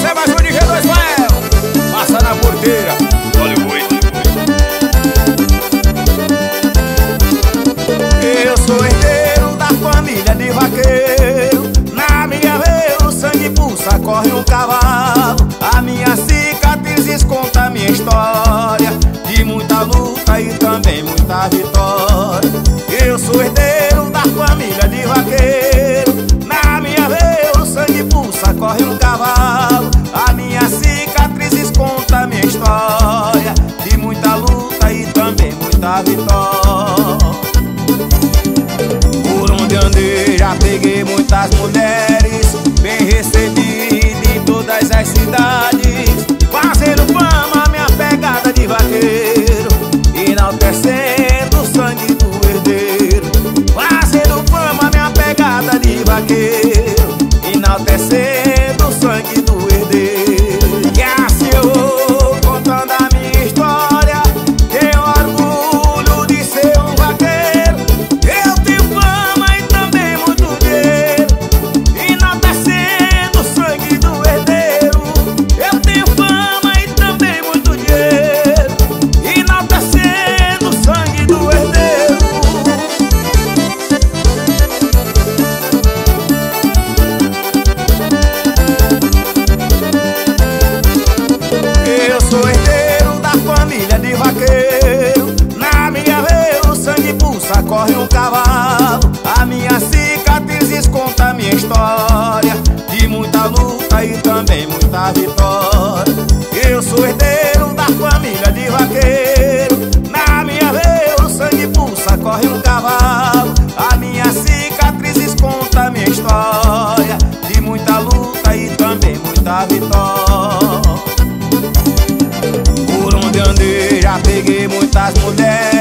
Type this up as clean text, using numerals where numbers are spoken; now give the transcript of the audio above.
é mais um de G2 Fael. Passa na porteira. Olha o boi. Eu sou herdeiro da família de vaqueiro. Na minha veia o sangue pulsa, corre um cavalo. A minha cicatrizes conta a minha história, de muita luta e também muita vitória. Eu sou herdeiro da família de vaqueiro. Na minha veia o sangue pulsa, corre um cavalo. A minha cicatrizes conta a minha história, de muita luta e também muita vitória. Por onde andei já peguei muitas mulheres, bem recebido em todas as cidades, fazendo fama minha pegada de vaqueiro, enaltecendo o sangue do herdeiro. Fazendo fama minha pegada de vaqueiro, enaltecendo o sangue do herdeiro. E assim eu vou contando a minha história, tenho orgulho de ser um vaqueiro. Eu tenho fama e também muito dinheiro, enaltecendo o sangue do herdeiro. Eu tenho fama e também muito dinheiro, enaltecendo o sangue do herdeiro. Eu sou herdeiro da família de vaqueiro. Na minha veia o sangue pulsa, corre um cavalo. A minha cicatrizes conta a minha história, de muita luta e também muita vitória. Eu sou herdeiro da família de vaqueiro. Na minha veia o sangue pulsa, corre um cavalo. A minha cicatrizes conta a minha história, de muita luta e também muita vitória. Por onde andei já peguei muitas mulheres,